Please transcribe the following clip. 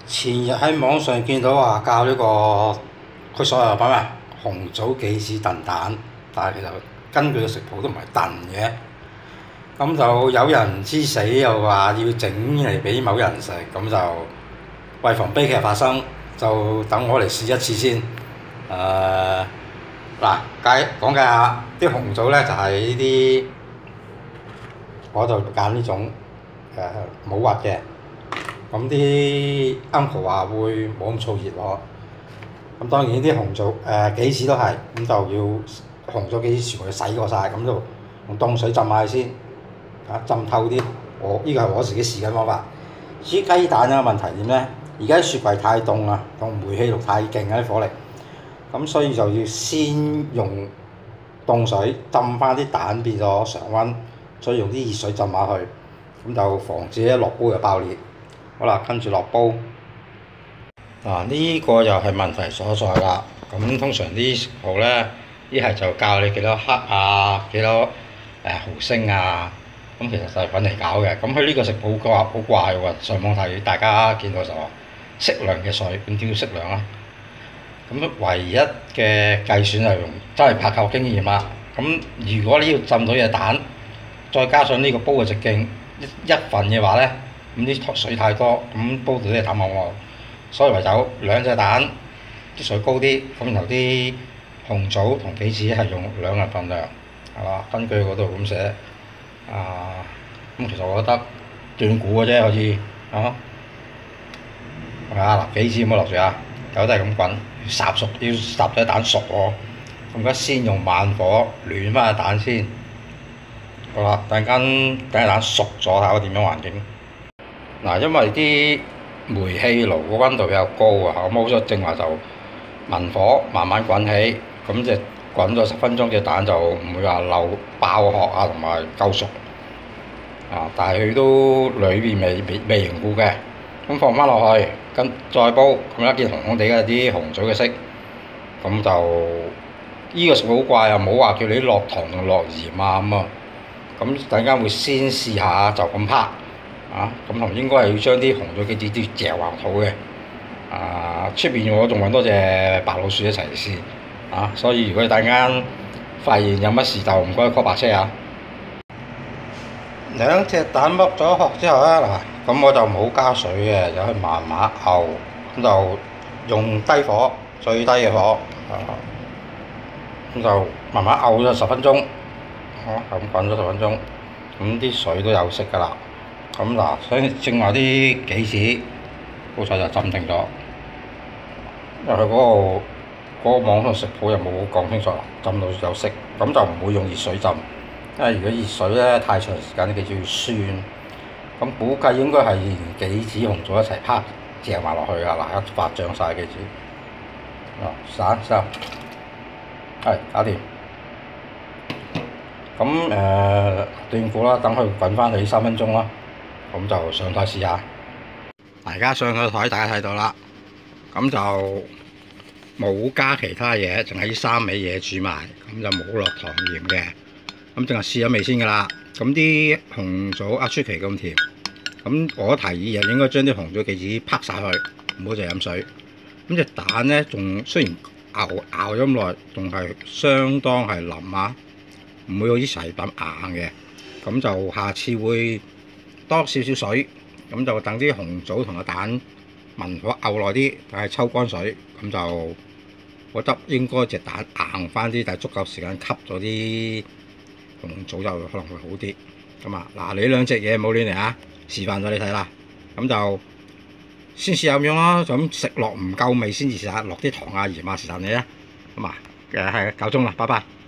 前日喺網上見到話教呢個，佢所謂品咩紅棗杞子燉蛋，但係其實根據個食譜都唔係燉嘅。咁就有人唔知死，又話要整嚟俾某人食，咁就為防悲劇發生，就等我嚟試一次先。嗱，講解下啲紅棗咧，就係呢啲，我就揀呢種冇核嘅。咁啲 uncle 話會冇咁燥熱喎。咁當然啲紅棗杞子都係，咁就要紅棗杞子全部要洗過晒，咁就用凍水浸下佢先，浸透啲。呢個係我自己試緊方法。至於雞蛋有個問題點咧？而家雪櫃太凍啦，同煤氣爐太勁啊啲火力，咁所以就要先用凍水浸翻啲蛋變咗常溫，再用啲熱水浸下去，咁就防止一落煲就爆裂。好啦，跟住落煲。呢個又係問題所在啦。咁通常啲食譜咧，一係就教你幾多克啊，幾多毫升啊。咁其實就係揾嚟搞嘅。咁佢呢個食譜好怪喎，上網睇大家見到就話適量嘅水，咁點叫適量啊？咁唯一嘅計算係用真係靠經驗啦。咁如果你要浸到隻蛋，再加上呢個煲嘅直徑一份嘅話咧，咁啲水太多，咁煲到啲蛋黃黃，所以唯有兩隻蛋，啲水高啲，咁然後啲紅棗同杞子係用2人份量，係嘛？根據嗰度咁寫。咁其實我覺得斷估嘅啫，好似係咪啊？嗱，杞子唔好落住啊，有都係咁滾，要烚熟，要烚咗蛋熟喎。咁而家先用慢火暖翻個蛋先。好啦，等陣間蛋熟咗，睇下點樣環境。因為啲煤氣爐個溫度比較高啊，咁好咗正話就文火慢慢滾起，咁就滾咗10分鐘，隻蛋就唔會話漏爆殼啊，同埋夠熟。但係佢都裏邊未凝固嘅，咁放翻落去，跟再煲，咁一見紅紅地嘅啲紅棗嘅色，咁就呢個食好怪啊！冇話叫你落糖同落鹽啊咁啊，咁等間會先試下就咁拍。咁同應該係要將啲紅棗杞子啲嚼橫肚嘅。出邊我仲揾多隻白老鼠一齊試。所以如果你突然間發現有乜事就唔該 call 白車啊。2隻蛋剝咗殼之後咧，咁我就冇加水嘅，就去慢慢熬，咁就用低火，最低嘅火，咁就慢慢熬咗10分鐘，咁滾咗10分鐘，咁啲水都有色㗎啦。咁所以正話啲杞子好彩就浸定咗，因為佢嗰個網上食譜又冇講清楚，浸到有色，咁就唔會用熱水浸，因為如果熱水咧太長時間啲杞子會酸，咁估計應該係連杞子紅棗一齊拍嚼埋落去㗎，一發漲晒杞子，散係搞掂。咁斷估啦，等佢滾翻起3分鐘啦。咁就上台試下，大家上個台大家睇到啦，咁就冇加其他嘢，淨係呢3味嘢煮埋，咁就冇落糖鹽嘅，咁淨係試咗味先㗎啦。咁啲紅棗出奇咁甜，咁我提議就應該將啲紅棗杞子拍晒去，唔好就飲水。咁隻蛋咧，仲雖然熬咗咁耐，仲係相當係腍啊，唔會好似齊品硬嘅。咁就下次會多少少水，咁就等啲紅棗同個蛋文火熬耐啲，但係抽乾水，咁就我覺得應該隻蛋硬翻啲，但係足夠時間吸咗啲紅棗就可能會好啲。咁你2隻嘢冇亂嚟啊，示範咗你睇啦。咁就先試下咁樣咯，就咁食落唔夠味先至試下落啲糖啊鹽啊，是但你啦。係夠鐘啦，拜拜。